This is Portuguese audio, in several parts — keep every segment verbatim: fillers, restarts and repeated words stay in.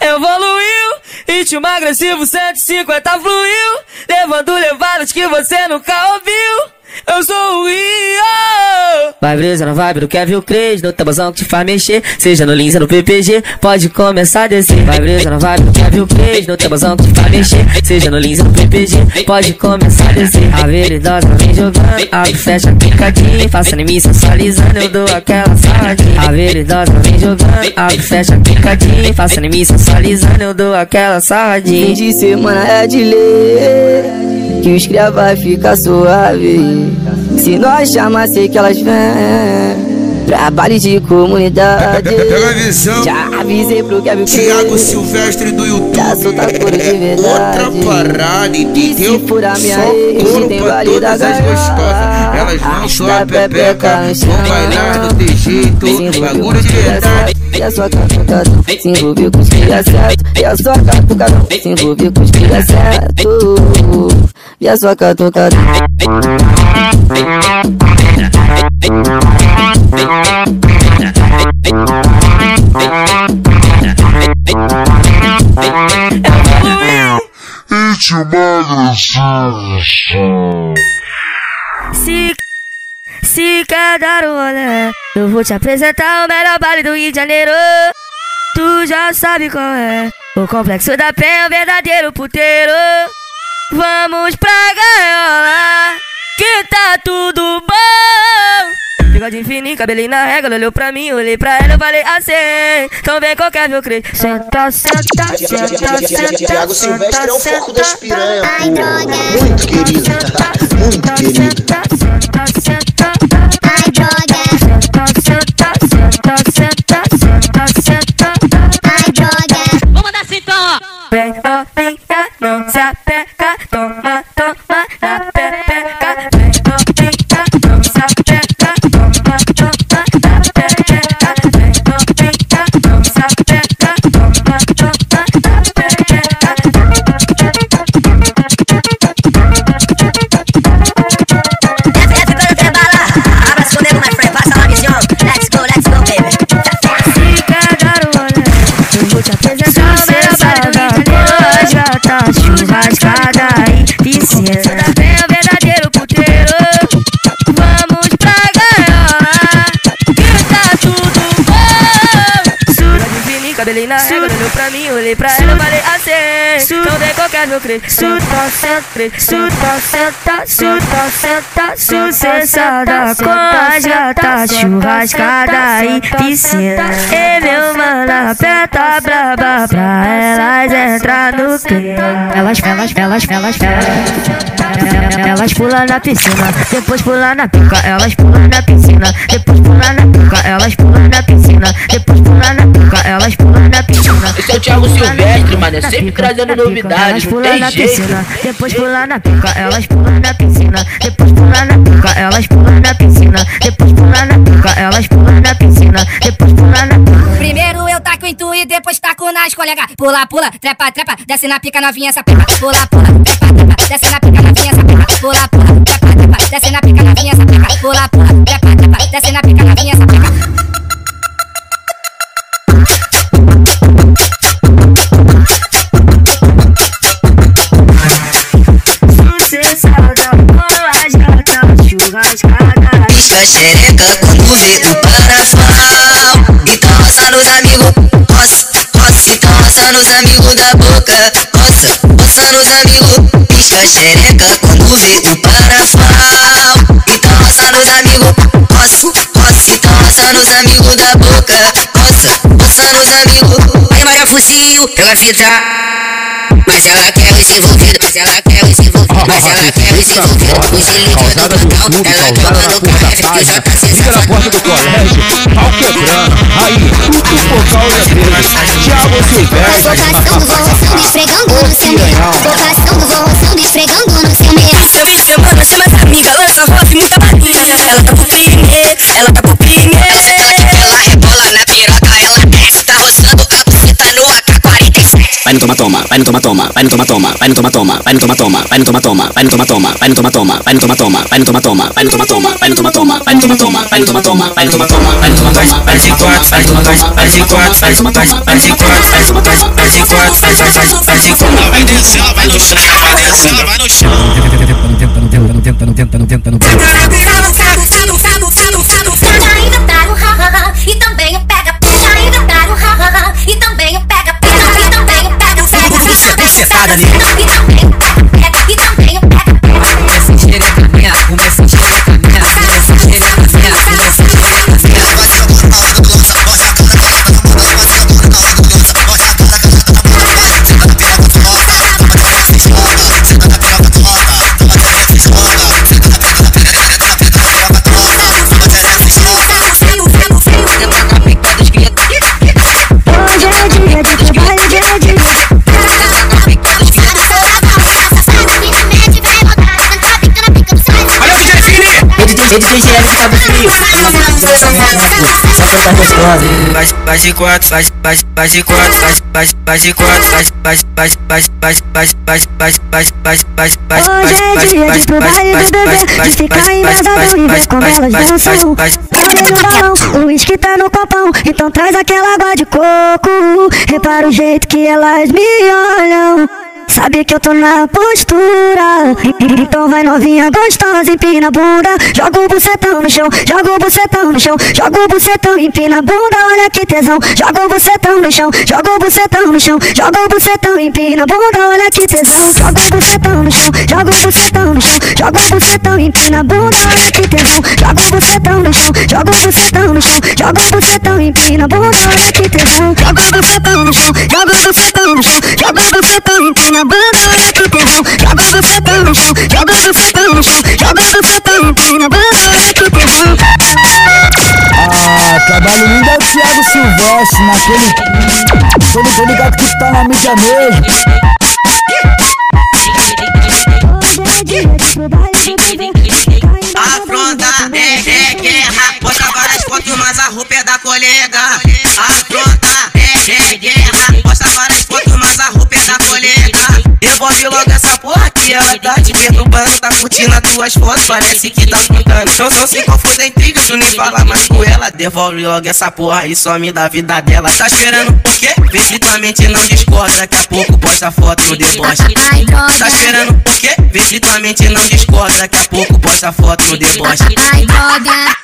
Evoluiu, ritmo agressivo cento e cinquenta fluiu, levando levadas que você nunca ouviu. Eu sou o Rio. Vai brisa na vibe do Kevin Cres, no tabuzão que te faz mexer, seja no Lins ou no P P G, pode começar a descer. Vai brisa na vibe do Kevin Cres, no tabuzão que te faz mexer, seja no Lins ou no P P G, pode começar a descer. A veridosa vem jogando, abre, fecha, picadinho, faça em mim sensualizando, eu dou aquela saladinha. A veridosa vem jogando, abre, fecha, picadinho, faça em mim sensualizando, eu dou aquela saladinha. Fim de semana é de ler, que os cria vai ficar suave. Se nós chamar, sei que elas vêm. Trabalho de comunidade. Pega a visão. Já avisei pro Kevin Thiago Silvestre do YouTube. Já solta couro de verdade. Outra parada, entendeu? Se furar minha só ex, couro tem pra vale todas da as gostosas. Elas vão só a pepeca, vão bailar no teu jeito. Bagulho de verdade. E a sua catucadão se envolveu com os cria certo. E a sua catucadão se envolveu com os cria certo. E a sua catucadão. Se, se quer dar um rolê, eu vou te apresentar o melhor baile do Rio de Janeiro. Tu já sabe qual é, o Complexo da Penha, o verdadeiro puteiro. Vamos pra gaiola, que tá tudo bom. Bigode fininho, cabelinho na régua, olhou pra mim, olhei pra ela, eu falei assim. Então vem qualquer meu creio. Senta, senta, senta, senta. Thiago Silvestre é o foco das piranhas. Muito querido, muito querido. Ai, droga. Senta, senta, senta, senta, senta, senta. Ai, droga. Vamos mandar assim então, ó. Vem, ó, vem, cá, não se apega. Toma, toma, na pepeca. Vem, ó, vem, cá, não se apega. Toma, toma, na pepeca. Vem, ó, vem, cá, não se apega. Toma, toma, na pepeca. Churrascada e piscina. Tá bem o verdadeiro puteiro. Vamos pra gaiola, que tá tudo bom. Sura de fininho, cabelinho na régua, olhou pra mim, olhei pra ela, eu falei assim. Então vem qualquer meu creio. Suta, senta, suta, senta, suta, senta, sucessada com a jata. Churrascada e piscina. E meu mano, aperta braba pra elas entrar no clima. Elas, elas, elas, elas, elas, elas pulam na piscina, depois pulam na pica. Elas pulam na piscina, depois pulam na pica. Elas pulam na piscina, depois pulam na pica. Elas pulam na piscina. Esse é o Thiago Silvestre, mano, é sempre trazendo novidades. Elas pulam na piscina, depois pulam na pica. Elas pulam na piscina, depois pulam na pica. Elas pulam na piscina, depois pulam na pica. Elas pulam na piscina, depois pulam na pica. Primeiro eu taco em tu e depois taco nas colegas. Pula, pula, trepa, trepa, desce na pica novinha essa pica. Pula, pula, trepa, trepa, desce na pica novinha essa pica. Pula, pula, trepa, trepa, desce na pica novinha essa pica. Pula, pula, trepa, trepa, desce na pica novinha essa pica. Pisca xereca quando vê o parafal. Então roça nos amigos, roça, roça. Então roça nos amigos da boca, roça, roça nos amigos. Pisca xereca quando vê o parafal. Então roça nos amigos, roça, roça. Então roça nos amigos da boca, roça, roça nos amigos. Aí Maria Fuzil, ela fita, mas ela quer os envolvidos, mas ela quer os envolvidos, mas ela quer os envolvidos. O gelinho do botão, ela joga no carro, que já tá Fica na porta do colégio, pau quebrando. Aí, o focal é dele, Thiago Silvestre. Invocação do voo, esfregando no seu meio. Invocação do voo, esfregando no seu meio. Seu fim de semana, chama as amigas, lança rock, muita balinha. Ela tá pro crime, ela tá pro crime. Ela rebola na piroca, ela desce, tá roçando a buceta no A K quarenta e sete. Vai no tomatório. toma, vai no toma toma, vai no toma toma, vai no toma toma, vai no toma toma, vai no toma toma, vai no toma toma, vai no toma toma, vai no toma toma, vai no toma toma, vai no toma toma, vai no toma toma, vai no toma toma, vai no toma toma, vai no toma toma, vai no toma toma, vai de quatro, vai de quatro, vai de quatro, vai de quatro, vai de quatro, vai de quatro, vai de quatro, vai de quatro, vai de quatro. Vai descer, vai no chão, vai descer, vai no chão. Tentando, tentando, tentando, tentando, tentando. Ainda tá no ha-ha-ha e também o pega pega. Ainda tá no ha-ha-ha e também o pega pega. E também o pega pega. Você é bucetada ali. E também o pega pega. E também o pega pega. Começa a xereca minha, começa a xereca minha, começa a xereca minha, começa a xereca minha. Ele tem gelo de cabo frio. Só que tá gostosa. Vai de quatro, vai vai vai de quatro, vai vai vai de quatro, vai vai vai vai vai vai vai vai vai vai vai vai. Hoje é dia de pro baile do bebê, de ficar embasadão e ver como elas dançam. O uísque tá no copão, então traz aquela água de coco. Repara o jeito que elas me olham. Sabe que eu tô na postura. Então vai novinha gostosa, empina a bunda. Joga o bucetão no chão, joga o bucetão no chão. Joga o bucetão, empina a bunda, olha que tesão. Joga o bucetão no chão, joga o bucetão no chão. Joga o bucetão, empina a bunda, olha que tesão. Joga o bucetão no chão, joga o bucetão no chão. Joga o bucetão, empina a bunda, olha que tesão. Joga o bucetão no chão, joga o bucetão no chão. Joga o bucetão, empina a bunda, olha que tesão. Joga o bucetão no chão, joga o bucetão no chão. Joga o bucetão, empina a bunda, olha que tesão. Joga o bucetão no chão, joga o bucetão no chão. Joga o bucetão, empina a bunda, olha que tesão. Ah, trabalho lindo é o Thiago Silvestre naquele. Todo tô ligado que tá na mídia mesmo. Afronta, é, é guerra. Posta várias fotos, mas a roupa é da colega. Afronta, é, é guerra. Posta várias fotos, mas a roupa é da colega. Devolve logo essa porra que ela tá te perturbando. Tá curtindo as tuas fotos, parece que tá contando. Então não se confunde em intriga, tu nem fala mais com ela. Devolve logo essa porra e some da vida dela. Tá esperando o quê? Vê se tua mente não discorda. Daqui a pouco posta foto no deboche. Tá esperando o quê? Vê se tua mente não discorda. Daqui a pouco posta foto no deboche. Ai, droga.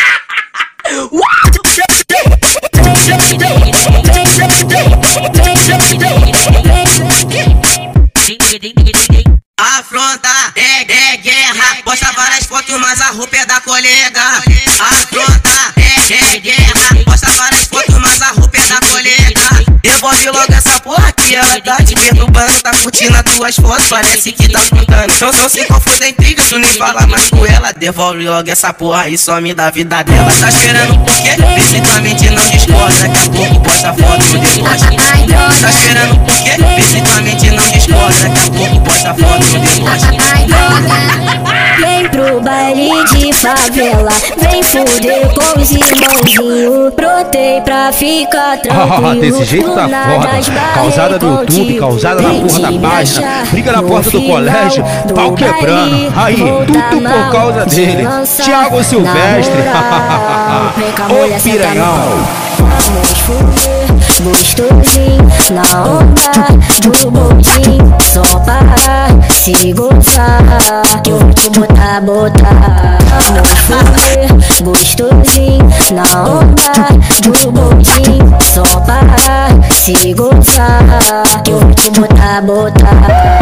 Afronta, é, é guerra. Posta várias fotos, mas a roupa é da colega. Afronta, é, é guerra. Posta várias fotos, mas a roupa é da colega. Devolve logo essa porra que ela tá te perturbando. Tá curtindo as tuas fotos, parece que tá contando. Então não se confunde em intriga, tu nem fala mais com ela. Devolve logo essa porra e some da vida dela. Tá esperando o quê? Vê se tua mente não discorda. Daqui a pouco posta foto no deboche. Tá esperando o quê? Vê se tua mente não discorda. Daqui a pouco posta foto no deboche. Vem pro baile de favela, vem fuder com os irmãozinhos. Brotei pra ficar tranquilo. Ah, desse jeito tá foda. Causada no YouTube, causada na porra da página. Briga na porta do colégio, pau quebrando. Aí, tudo por causa dele. Thiago Silvestre. Ô piranhão. Vamos fuder, gostosinho, na onda do bondinho. Só parar, se gozar, que eu vou te botar, botar. Vamos fuder, gostosinho, na onda do bondinho. Só parar, se gozar, que eu vou te botar, botar.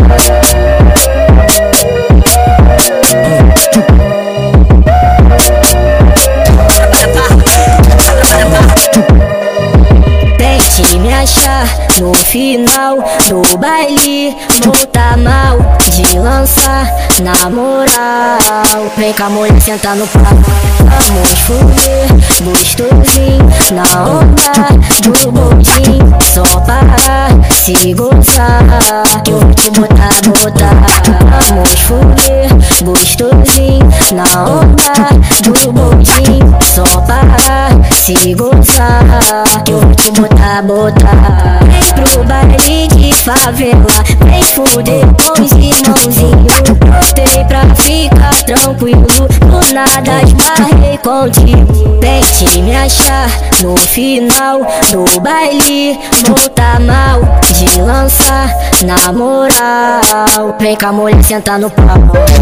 Tente me achar no final do baile. Vou tá mal de lançar na moral. Vem com a mulher sentar no pau. Vamos fuder, gostosinho, na onda do bondinho. Só parar, se gozar, que eu vou te botar, botar. Vamos fuder, gostosinho, na onda do bondinho. Só parar, se gozar, eu vou te botar, botar. Vem pro baile de favela, vem fuder com os irmãozinhos. Botei pra ficar tranquilo, do nada esbarrei contigo. Tente me achar no final do baile, vou tá mal de lançar na moral. Vem com a mulher sentar no pau.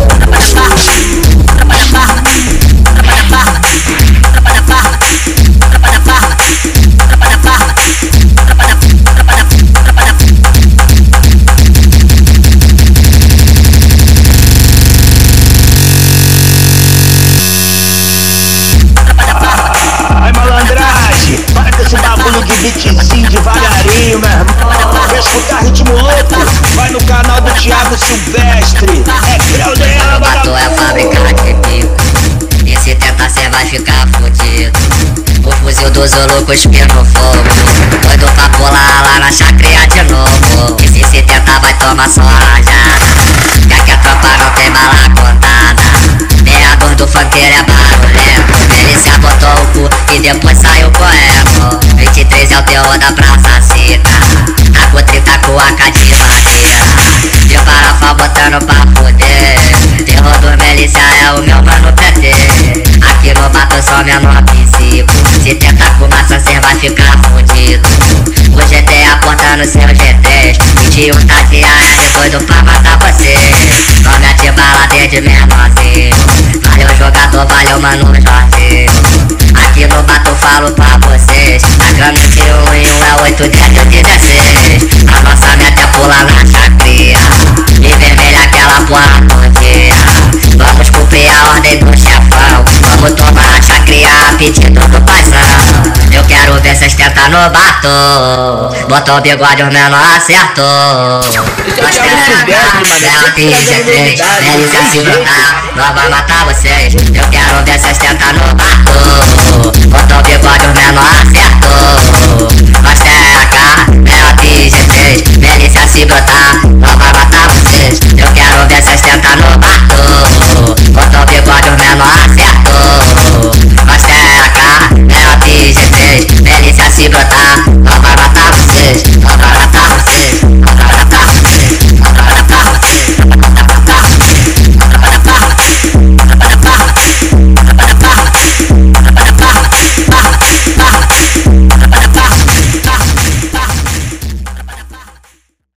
Ai, malandragem, para com esse bagulho de beatzinho devagarinho, meu irmão. Quer escutar ritmo louco? Vai no canal do Thiago Silvestre. É creu dela, Batom é fabricado de pico, e se tentar cê vai ficar fudido. O fuzil do Zulu cuspindo fogo, doido pra pular lá na chacria de novo. E se se tentar vai tomar só rajada, já que a tropa não tem bala contada. Meador do funkeiro é barulhento, Melícia botou o cu e depois saiu correndo. vinte e três é o teor da Praça Cita, tá com trinta com a K de madeira, de farofa botando pra fuder. Terror do Melícia é o meu mano P T, aqui no bato só menor princípio. Se tentar com maçã cê vai ficar fudido. O G T apontando seu G três, vinte e um tá de A R doido pra matar você. Não mete bala desde menorzinho, valeu jogador, valeu mano Jorge. Aqui no bato falo pra vocês, a grana de um em um é oito dentro de dezesseis. A nossa meta é pular na chacria e vermelha aquela porra no dia. Vamos cumprir a ordem do chefão, vamos tomar a chacria a pedido do paizão. Eu quero ver cês tentar no bato, botou o bigode o menor acertou. Nós temos ela tem G três, Melícia se brotar, nós vai matar vocês. Eu quero ver cês tentar no bato, botou o bigode o menor acertou. Nós